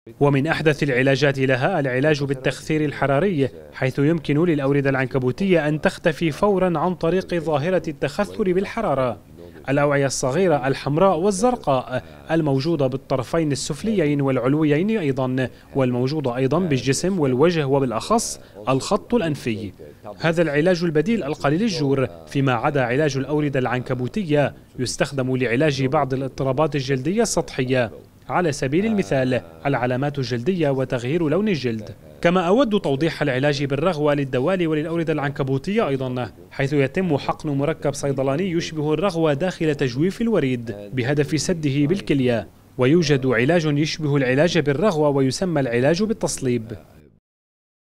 ومن أحدث العلاجات لها العلاج بالتخثير الحراري، حيث يمكن للأوردة العنكبوتية أن تختفي فورا عن طريق ظاهرة التخثر بالحرارة. الأوعية الصغيرة الحمراء والزرقاء الموجودة بالطرفين السفليين والعلويين أيضا، والموجودة أيضا بالجسم والوجه وبالأخص الخط الأنفي. هذا العلاج البديل القليل الجور فيما عدا علاج الأوردة العنكبوتية يستخدم لعلاج بعض الاضطرابات الجلدية السطحية، على سبيل المثال العلامات الجلدية وتغيير لون الجلد. كما أود توضيح العلاج بالرغوة للدوالي وللأوردة العنكبوتية أيضا، حيث يتم حقن مركب صيدلاني يشبه الرغوة داخل تجويف الوريد بهدف سده بالكلية. ويوجد علاج يشبه العلاج بالرغوة ويسمى العلاج بالتصليب.